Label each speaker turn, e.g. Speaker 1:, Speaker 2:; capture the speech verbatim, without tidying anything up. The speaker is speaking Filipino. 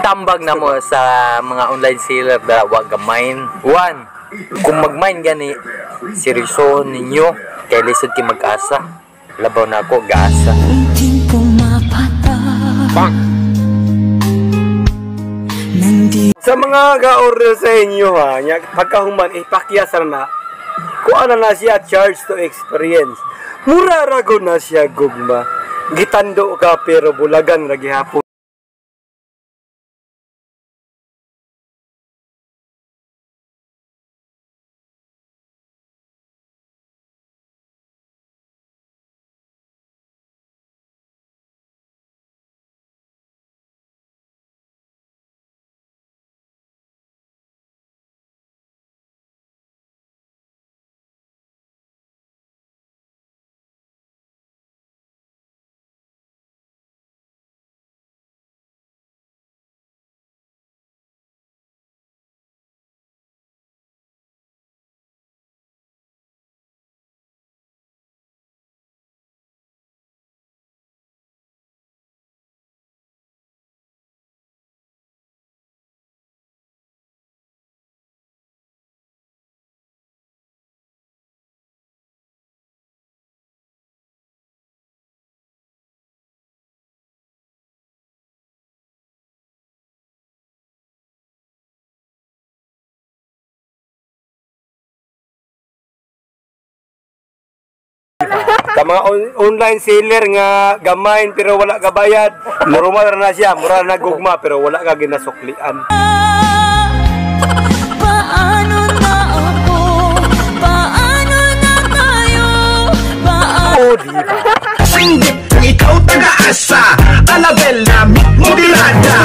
Speaker 1: tambag na mo sa mga online seller na wag gamain. One, kung mag-mine gani, seryoso ninyo, kay lisod ki mag-asa. Labaw na ako, gaasa. Bang!
Speaker 2: Sa mga ga-order sa inyo ha, pagkahuman, ipakyasan na, kung ano na siya charge to experience. Mura rago na siya gugma. Gitando ka pero bulagan lagi hapon. Sa mga on online seller nga gamain pero wala ka bayad, normal na siya, mura na gugma pero wala ka ginasuklian.
Speaker 3: Paano na ako? Paano na tayo? Paano?
Speaker 2: Oh, diba?
Speaker 4: Singgit kung ikaw taga-asa, Alabel na mobilada.